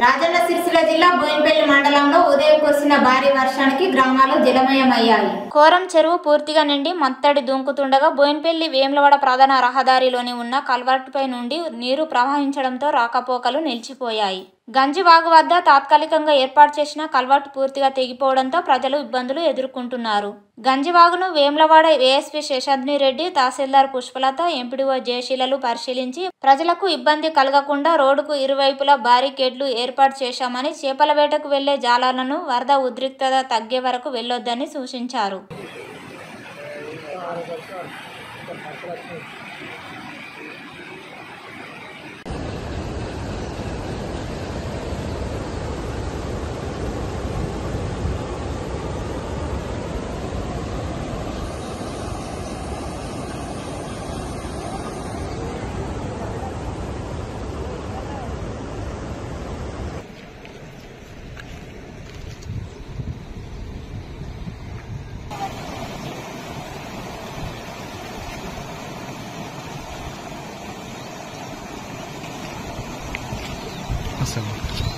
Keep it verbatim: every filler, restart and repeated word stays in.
రాజన్న సిరిసిల్ల జిల్లా బోయినపల్లి మండలంలో ఉదయం కురిసిన భారీ వర్షానికి గ్రామాలు జలమయమయ్యాయి. కోరం చెరువు పూర్తిగా నిండి మత్తడి దుంకుతుండగా బోయినపల్లి వేములవాడ ప్రధాన రహదారిలోని ఉన్న కల్వర్టుపై నుండి నీరు ప్రవహించడంతో రాకపోకలు నిలిచిపోయాయి. గంజివాగు వద్ద తాత్కాలికంగా ఏర్పాటు చేసిన కల్వర్టు పూర్తిగా తెగిపోవడంతో ప్రజలు ఇబ్బందులు ఎదుర్కొంటున్నారు. గంజివాగును వేములవాడ ఏఎస్పీ శేషాద్రి రెడ్డి, తహసీల్దార్ పుష్పలత, ఎంపీడీఓ జయశీలలు పరిశీలించి ప్రజలకు ఇబ్బంది కలగకుండా రోడ్డుకు ఇరువైపులా బారికేడ్లు ఏర్పాటు చేశామని, చేపల వేటకు వెళ్లే జాలర్లను వరద ఉద్రిక్తత తగ్గే వరకు వెళ్లొద్దని సూచించారు. Awesome.